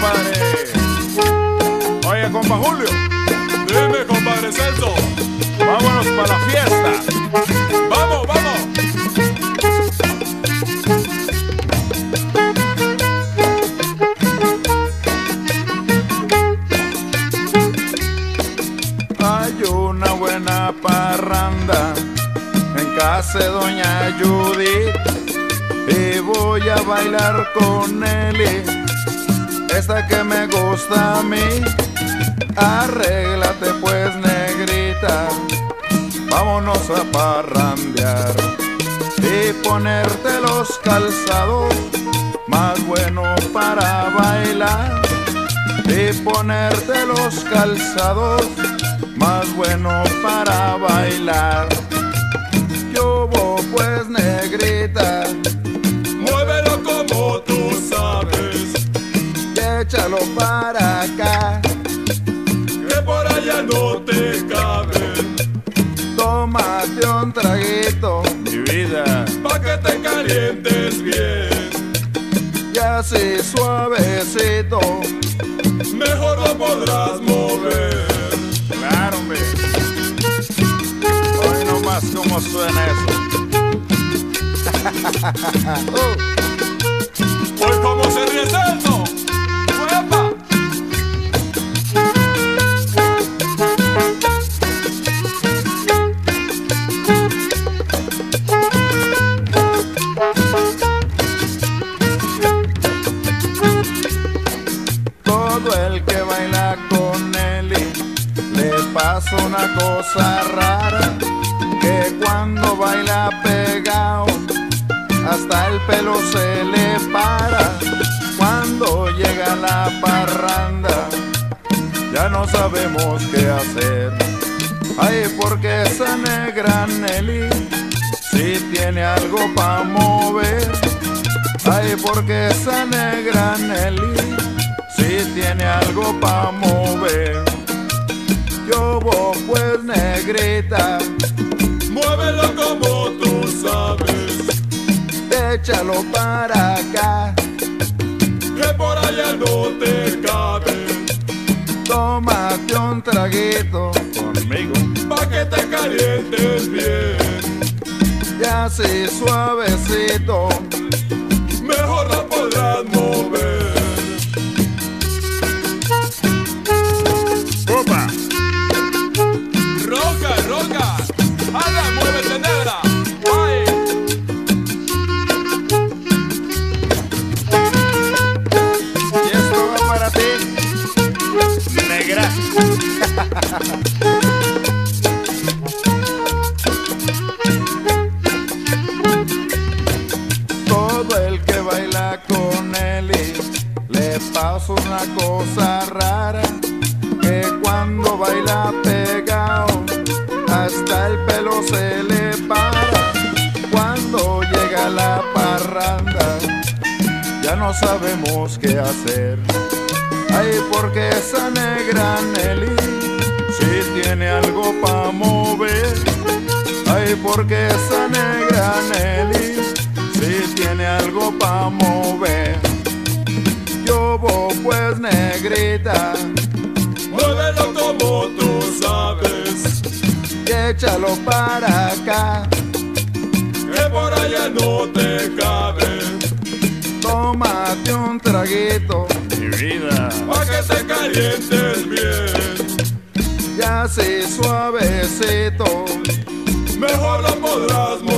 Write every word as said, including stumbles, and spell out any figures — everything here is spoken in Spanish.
compadre. Oye, compa Julio. Dime, compadre Celso. Vámonos para la fiesta. Vamos, vamos. Hay una buena parranda en casa de doña Judith y voy a bailar con Nelly, esta que me gusta a mí. Arréglate pues, negrita, vámonos a parrandear y ponerte los calzados más buenos para bailar, y ponerte los calzados más buenos para bailar. Yo voy pues, negrita, Muévelo como tú sabes, y échalo para acá, que por allá no te cabe. tómate un traguito, Mi vida, pa' que te calientes bien, y así suavecito mejor lo podrás mover. Claro, hombre. Hoy nomás cómo suena eso. uh. Hoy como se ríe Celso. ¡Uepa! Todo el que baila con Nelly le pasa una cosa rara, que cuando baila pegado hasta el pelo se le para. Cuando llega la parranda ya no sabemos qué hacer. Ay, porque esa negra Nelly sí tiene algo pa' mover. Ay, porque esa negra Nelly sí tiene algo pa' mover. Yo voy pues, negrita, Muévelo como tú sabes, échalo para acá, que por allá no te cabe. tómate un traguito conmigo, Pa' que te calientes bien, y así suavecito mejor la podrás mover. ¡Opa! Roca, roca, anda, muévete negra. Ay. Y esto va para ti, negra. Todo el que baila con Nelly le pasa una cosa rara, que cuando baila pegado hasta el pelo se le para. Cuando llega la parranda ya no sabemos qué hacer. Ay, porque esa negra Nelly sí tiene algo pa' mover. Ay, porque esa negra Nelly sí tiene algo pa' mover. Yo voy pues, negrita, Muévelo como tú sabes, y échalo para acá, que por allá no te cabe. tómate un traguito, Mi vida, pa' que te calientes bien, y así suavecito mejor lo podrás mover.